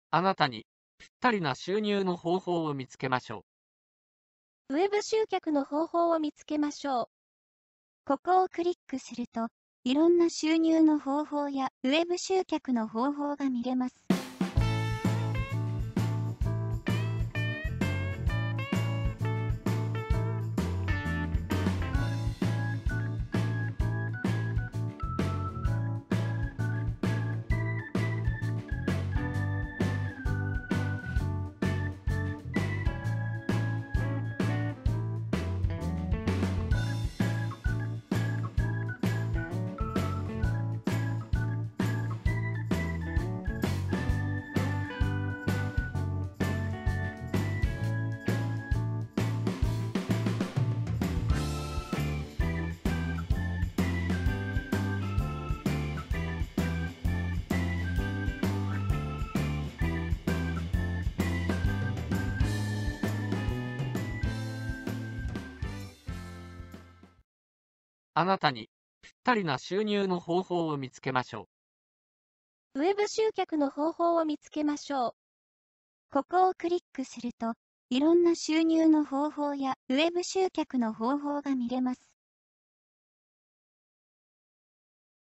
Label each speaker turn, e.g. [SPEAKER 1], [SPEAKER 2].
[SPEAKER 1] あなたにぴったりな収入の方法を見つけましょ
[SPEAKER 2] ウェブ集客の方法を見つけましょう。ここをクリックすると、いろんな収入の方法やウェブ集客の方法が見れます。
[SPEAKER 1] う。あなたにぴったりな収入の方法を見つけましょ
[SPEAKER 2] ウェブ集客の方法を見つけましょう。ここをクリックすると、いろんな収入の方法やウェブ集客の方法が見れます。